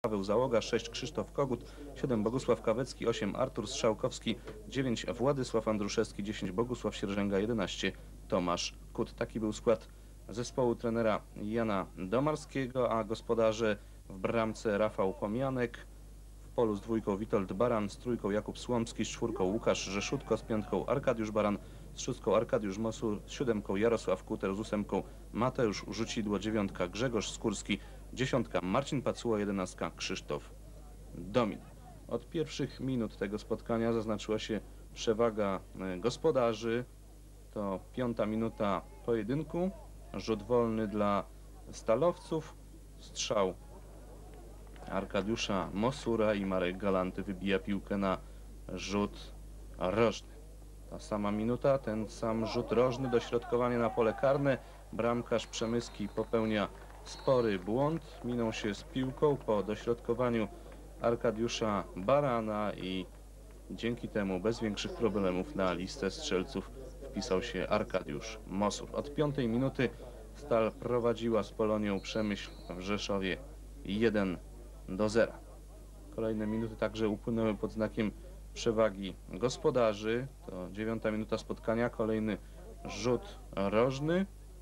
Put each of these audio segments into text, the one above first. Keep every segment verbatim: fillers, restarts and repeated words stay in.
Paweł Załoga, sześć Krzysztof Kogut, siedem Bogusław Kawecki, osiem Artur Strzałkowski, dziewięć Władysław Andruszewski, dziesięć Bogusław Sierżęga, jedenaście Tomasz Kut. Taki był skład zespołu trenera Jana Domarskiego, a gospodarze w bramce Rafał Pomianek, w polu z dwójką Witold Baran, z trójką Jakub Słomski, z czwórką Łukasz Rzeszutko, z piątką Arkadiusz Baran, z szóstką Arkadiusz Mosur, z siódemką Jarosław Kuter, z ósemką Mateusz Rzucidło, dziewiątka Grzegorz Skórski, dziesiątka Marcin Pacuła, jedenastka Krzysztof Domin. Od pierwszych minut tego spotkania zaznaczyła się przewaga gospodarzy. To piąta minuta pojedynku. Rzut wolny dla stalowców. Strzał Arkadiusza Mosura i Marek Galanty wybija piłkę na rzut rożny. Ta sama minuta, ten sam rzut rożny, dośrodkowanie na pole karne. Bramkarz Przemyski popełnia spory błąd. Minął się z piłką po dośrodkowaniu Arkadiusza Barana i dzięki temu bez większych problemów na listę strzelców wpisał się Arkadiusz Mosur. Od piątej minuty Stal prowadziła z Polonią Przemyśl w Rzeszowie jeden do zera. Kolejne minuty także upłynęły pod znakiem przewagi gospodarzy. To dziewiąta minuta spotkania, kolejny rzut rożny.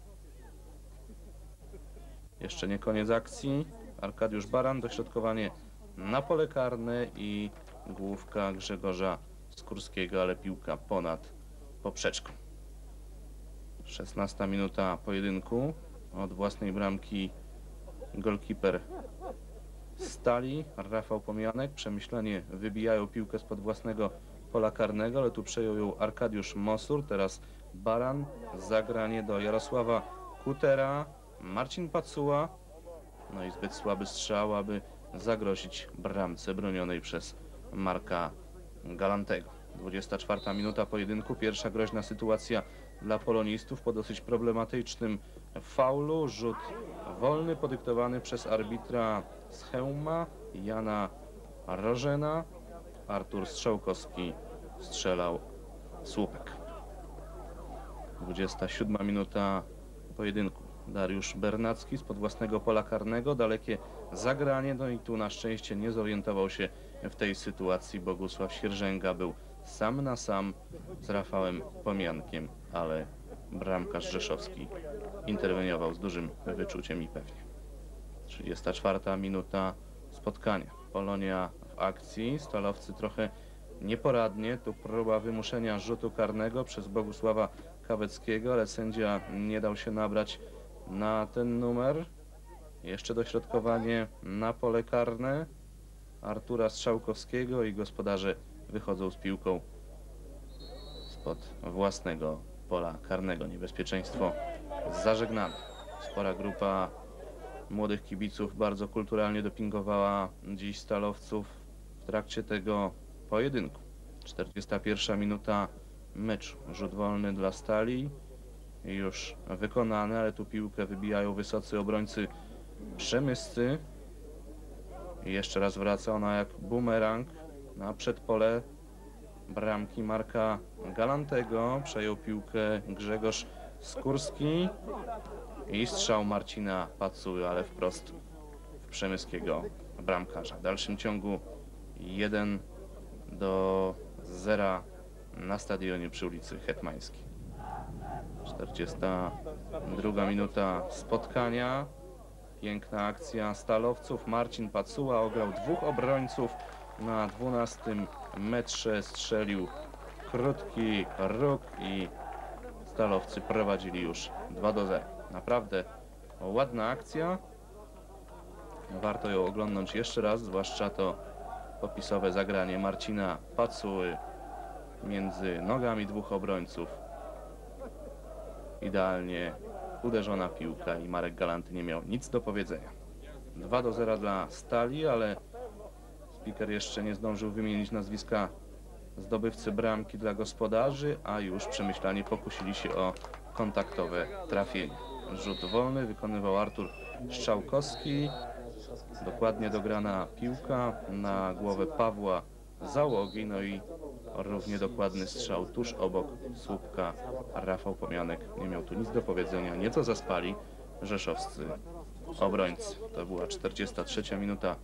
Jeszcze nie koniec akcji. Arkadiusz Baran, dośrodkowanie na pole karne i główka Grzegorza Skórskiego, ale piłka ponad poprzeczką. szesnasta minuta pojedynku. Od własnej bramki golkiper Stali, Rafał Pomianek. Przemyślanie wybijają piłkę spod własnego pola karnego, ale tu przejął ją Arkadiusz Mosur. Teraz Baran, zagranie do Jarosława Kutera, Marcin Pacuła. No i zbyt słaby strzał, aby zagrozić bramce bronionej przez Marka Galantego. dwudziesta czwarta minuta pojedynku. Pierwsza groźna sytuacja dla polonistów po dosyć problematycznym faulu. Rzut wolny podyktowany przez arbitra z Chełma, Jana Rożena. Artur Strzałkowski strzelał słupek. dwudziesta siódma minuta pojedynku. Dariusz Bernacki spod własnego pola karnego. Dalekie zagranie. No i tu na szczęście nie zorientował się w tej sytuacji Bogusław Sierżęga. Był sam na sam z Rafałem Pomiankiem, ale bramkarz rzeszowski interweniował z dużym wyczuciem i pewnie. trzydziesta czwarta minuta spotkania. Polonia w akcji. Stalowcy trochę nieporadnie. Tu próba wymuszenia rzutu karnego przez Bogusława Kaweckiego, ale sędzia nie dał się nabrać na ten numer. Jeszcze dośrodkowanie na pole karne Artura Strzałkowskiego i gospodarze wychodzą z piłką spod własnego pola karnego. Niebezpieczeństwo zażegnane. Spora grupa młodych kibiców bardzo kulturalnie dopingowała dziś stalowców w trakcie tego pojedynku. czterdziesta pierwsza minuta meczu. Rzut wolny dla Stali. Już wykonany, ale tu piłkę wybijają wysocy obrońcy przemyscy. I jeszcze raz wraca ona jak bumerang na przedpole bramki Marka Galantego. Przejął piłkę Grzegorz Skórski i strzał Marcina Pacuły, ale wprost w przemyskiego bramkarza. W dalszym ciągu jeden do zera na stadionie przy ulicy Hetmańskiej. czterdziesta druga minuta spotkania. Piękna akcja stalowców. Marcin Pacuła ograł dwóch obrońców. Na dwunastym metrze strzelił krótki róg i stalowcy prowadzili już dwa do zera. Naprawdę ładna akcja. Warto ją oglądnąć jeszcze raz, zwłaszcza to popisowe zagranie Marcina Pacuły między nogami dwóch obrońców. Idealnie uderzona piłka i Marek Galanty nie miał nic do powiedzenia. dwa do zera dla Stali, ale speaker jeszcze nie zdążył wymienić nazwiska zdobywcy bramki dla gospodarzy, a już przemyślanie pokusili się o kontaktowe trafienie. Rzut wolny wykonywał Artur Strzałkowski. Dokładnie dograna piłka na głowę Pawła Załogi, no i równie dokładny strzał tuż obok słupka. Rafał Pomianek nie miał tu nic do powiedzenia. Nieco zaspali rzeszowscy obrońcy. To była czterdziesta trzecia minuta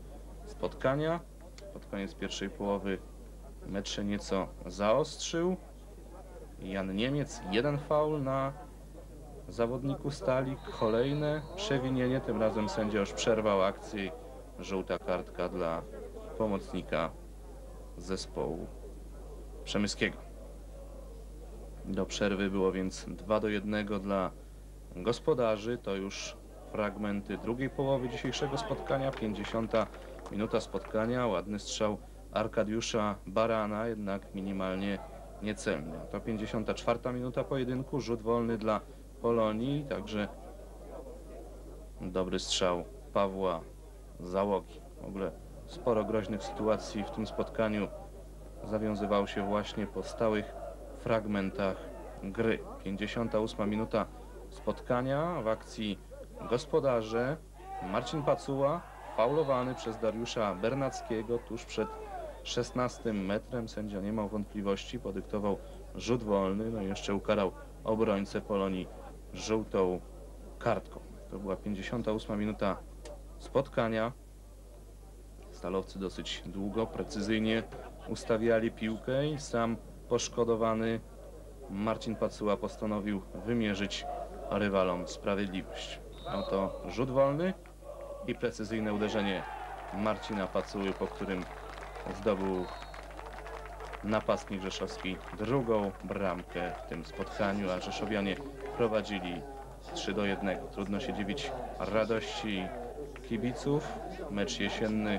spotkania. Pod koniec pierwszej połowy mecz się nieco zaostrzył. Jan Niemiec, jeden faul na zawodniku Stali, kolejne przewinienie, tym razem sędzia już przerwał akcję i żółta kartka dla pomocnika zespołu przemyskiego. Do przerwy było więc dwa do jednego dla gospodarzy. To już fragmenty drugiej połowy dzisiejszego spotkania. pięćdziesiąta minuta spotkania. Ładny strzał Arkadiusza Barana, jednak minimalnie niecelny. To pięćdziesiąta czwarta minuta pojedynku. Rzut wolny dla Polonii. Także dobry strzał Pawła Załogi. W ogóle sporo groźnych sytuacji w tym spotkaniu zawiązywało się właśnie po stałych fragmentach gry. pięćdziesiąta ósma minuta spotkania. W akcji gospodarze Marcin Pacuła faulowany przez Dariusza Bernackiego tuż przed szesnastym metrem. Sędzia nie miał wątpliwości, podyktował rzut wolny, no i jeszcze ukarał obrońcę Polonii żółtą kartką. To była pięćdziesiąta ósma minuta spotkania. Stalowcy dosyć długo, precyzyjnie ustawiali piłkę i sam poszkodowany Marcin Pacuła postanowił wymierzyć rywalom sprawiedliwość. Oto rzut wolny i precyzyjne uderzenie Marcina Pacuły, po którym zdobył napastnik rzeszowski drugą bramkę w tym spotkaniu, a rzeszowianie prowadzili trzy do jednego. Trudno się dziwić radości kibiców. Mecz jesienny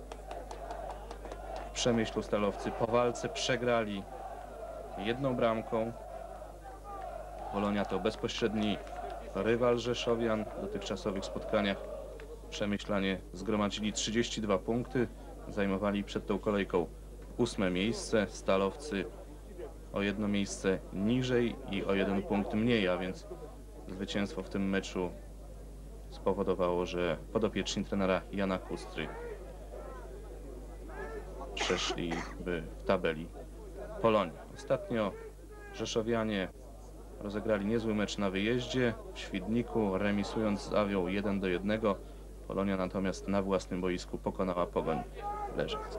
w Przemyślu Stalowcy po walce przegrali jedną bramką. Polonia to bezpośredni rywal rzeszowian. W dotychczasowych spotkaniach przemyślanie zgromadzili trzydzieści dwa punkty. Zajmowali przed tą kolejką ósme miejsce. Stalowcy o jedno miejsce niżej i o jeden punkt mniej, a więc zwycięstwo w tym meczu spowodowało, że podopieczni trenera Jana Kustry przeszliby w tabeli Polonii. Ostatnio rzeszowianie rozegrali niezły mecz na wyjeździe w Świdniku, remisując z Awią jeden do jednego. Polonia natomiast na własnym boisku pokonała Pogoń Leżańsk.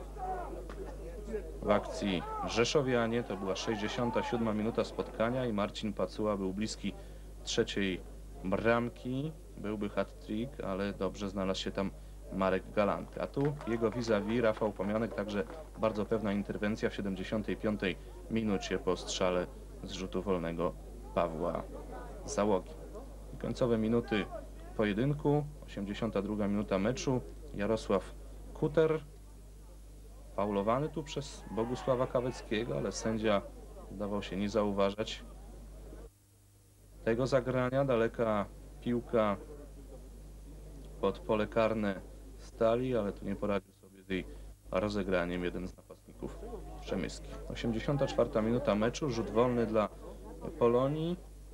W akcji rzeszowianie to była sześćdziesiąta siódma minuta spotkania i Marcin Pacuła był bliski trzeciej bramki. Byłby hat-trick, ale dobrze znalazł się tam Marek Galant. A tu jego vis-a-vis Rafał Pomianek, także bardzo pewna interwencja w siedemdziesiątej piątej minucie po strzale z rzutu wolnego Pawła Załogi. I końcowe minuty pojedynku, osiemdziesiąta druga minuta meczu. Jarosław Kuter faulowany tu przez Bogusława Kaweckiego, ale sędzia zdawał się nie zauważać tego zagrania. Daleka piłka pod pole karne Stali, ale tu nie poradził sobie z jej rozegraniem jeden z napastników przemyskich. osiemdziesiąta czwarta minuta meczu, rzut wolny dla Polonii.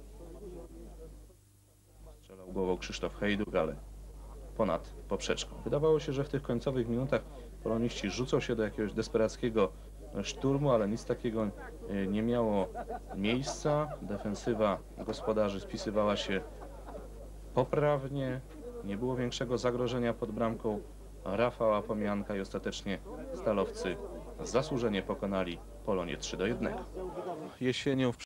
Strzelał głową Krzysztof Hejduk, ale ponad poprzeczką. Wydawało się, że w tych końcowych minutach poloniści rzucą się do jakiegoś desperackiego szturmu, ale nic takiego nie miało miejsca. Defensywa gospodarzy spisywała się poprawnie. Nie było większego zagrożenia pod bramką Rafała Pomianka i ostatecznie Stalowcy zasłużenie pokonali Polonię trzy do jednego. Jesienią w